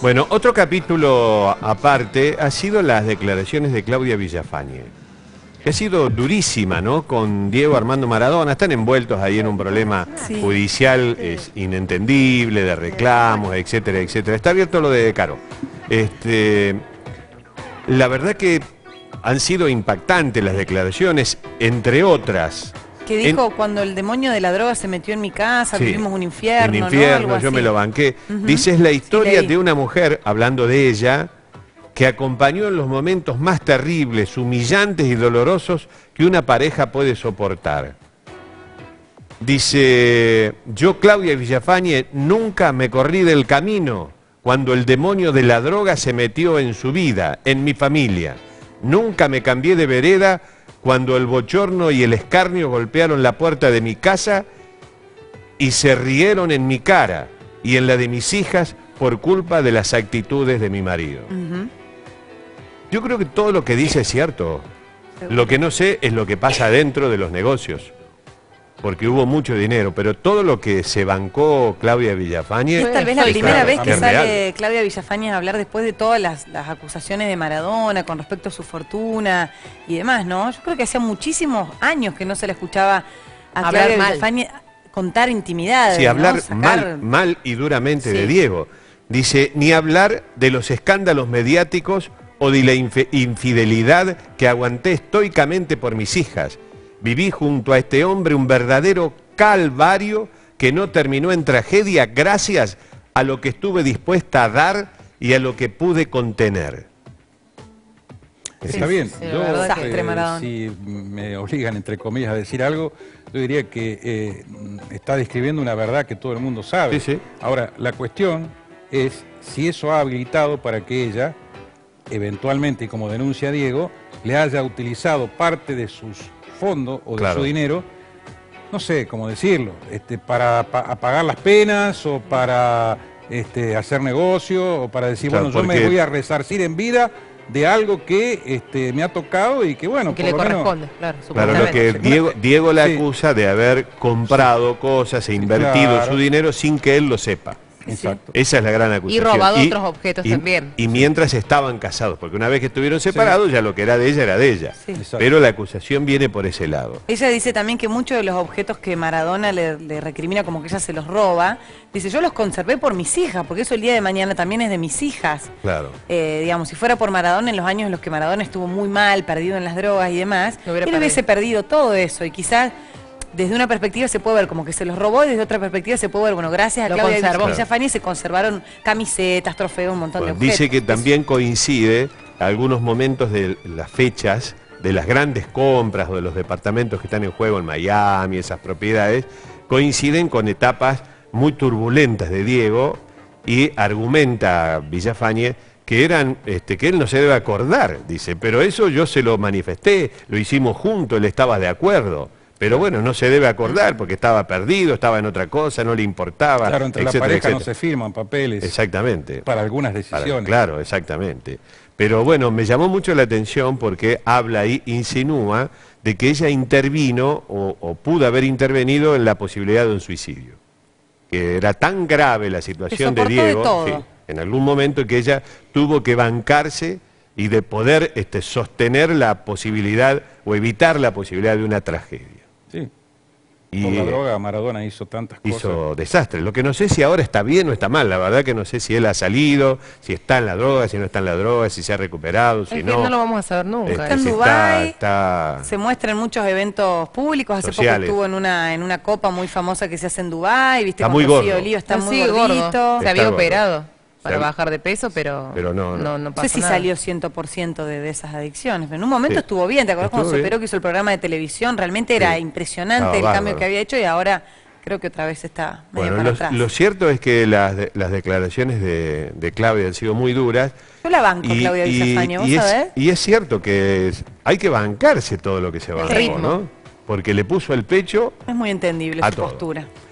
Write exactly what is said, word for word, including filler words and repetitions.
Bueno, otro capítulo aparte ha sido las declaraciones de Claudia Villafañe, que ha sido durísima, ¿no? Con Diego Armando Maradona. Están envueltos ahí en un problema sí. judicial es inentendible, de reclamos, etcétera, etcétera. Está abierto lo de Caro. Este, la verdad que han sido impactantes las declaraciones, entre otras. Que dijo, en... cuando el demonio de la droga se metió en mi casa, sí, vivimos un infierno, un infierno, ¿no? yo me lo banqué. Uh-huh. Dice, es la historia sí, de una mujer, hablando de ella, que acompañó en los momentos más terribles, humillantes y dolorosos que una pareja puede soportar. Dice, yo, Claudia Villafañe, nunca me corrí del camino cuando el demonio de la droga se metió en su vida, en mi familia. Nunca me cambié de vereda cuando el bochorno y el escarnio golpearon la puerta de mi casa y se rieron en mi cara y en la de mis hijas por culpa de las actitudes de mi marido. Uh-huh. Yo creo que todo lo que dice es cierto. Lo que no sé es lo que pasa dentro de los negocios, porque hubo mucho dinero, pero todo lo que se bancó Claudia Villafañe... Es tal vez la primera vez que sale Claudia Villafañe a hablar después de todas las, las acusaciones de Maradona con respecto a su fortuna y demás, ¿no? Yo creo que hacía muchísimos años que no se le escuchaba a hablar Claudia mal. Villafañe contar intimidades, sí, hablar, ¿no? Sacar... mal, mal y duramente sí. de Diego. Dice, ni hablar de los escándalos mediáticos o de la inf- infidelidad que aguanté estoicamente por mis hijas. Viví junto a este hombre un verdadero calvario que no terminó en tragedia gracias a lo que estuve dispuesta a dar y a lo que pude contener. Está bien, sí, yo, eh, si me obligan, entre comillas, a decir algo, yo diría que eh, está describiendo una verdad que todo el mundo sabe. Sí, sí. Ahora, la cuestión es si eso ha habilitado para que ella, eventualmente, y como denuncia Diego, le haya utilizado parte de sus fondos o de claro. su dinero, no sé cómo decirlo, este, para pa apagar las penas o para este, hacer negocio o para decir, claro, bueno, yo me voy a resarcir en vida de algo que este, me ha tocado y que, bueno, que por le lo corresponde, menos... claro, claro, lo que Diego, Diego le sí. acusa de haber comprado sí. cosas e invertido claro. su dinero sin que él lo sepa. Exacto. Esa es la gran acusación. Y robado y, otros objetos y, también. Y mientras estaban casados, porque una vez que estuvieron separados, sí. ya lo que era de ella era de ella. Sí. Pero la acusación viene por ese lado. Ella dice también que muchos de los objetos que Maradona le, le recrimina como que ella se los roba, dice, yo los conservé por mis hijas, porque eso el día de mañana también es de mis hijas. Claro. Eh, digamos, si fuera por Maradona, en los años en los que Maradona estuvo muy mal, perdido en las drogas y demás, él perdido. hubiese perdido todo eso y quizás... Desde una perspectiva se puede ver como que se los robó y desde otra perspectiva se puede ver, bueno, gracias a Lo Claudia conservó. Villafañe se conservaron camisetas, trofeos, un montón bueno, de objetos. Dice que también coincide algunos momentos de las fechas de las grandes compras o de los departamentos que están en juego en Miami, esas propiedades, coinciden con etapas muy turbulentas de Diego y argumenta Villafañe que eran, este, que él no se debe acordar, dice, pero eso yo se lo manifesté, lo hicimos juntos, él estaba de acuerdo. Pero bueno, no se debe acordar porque estaba perdido, estaba en otra cosa, no le importaba. Claro, entre etcétera, la pareja etcétera. no se firman papeles. Exactamente. Para algunas decisiones. Para, claro, exactamente. Pero bueno, me llamó mucho la atención porque habla ahí, insinúa de que ella intervino o, o pudo haber intervenido en la posibilidad de un suicidio. Que era tan grave la situación de Diego, de todo. Sí, en algún momento que ella tuvo que bancarse y de poder este, sostener la posibilidad o evitar la posibilidad de una tragedia. Sí. Y por la droga Maradona hizo tantas cosas. Hizo desastres. Lo que no sé si ahora está bien o está mal. La verdad que no sé si él ha salido, si está en la droga, si no está en la droga, si se ha recuperado, si es no. Que no lo vamos a saber nunca. Está en si Dubái, está, está... se muestra en muchos eventos públicos. Hace sociales. poco estuvo en una en una copa muy famosa que se hace en Dubái. ¿Viste? Está con muy Rocío gordo. Oliva, está no, muy sí, gordito. Gordo. Se había gordo. operado para Se bajar de peso, pero, pero no, no. no, no No pasó sé si nada. salió cien por ciento de, de esas adicciones, pero en un momento Sí. estuvo bien. ¿Te acordás Estuvo cuando se bien. operó, que hizo el programa de televisión? Realmente era Sí. impresionante Estaba el bárbaro. cambio que había hecho y ahora creo que otra vez está medio Bueno, para lo, atrás. lo cierto es que las, de- las declaraciones de, de Claudia han sido muy duras. Yo la banco, Claudia Villafañe, ¿vos y sabés? es, y es cierto que es- hay que bancarse todo lo que se bancó, ritmo. ¿no? Porque le puso el pecho Es muy entendible a su todo. postura.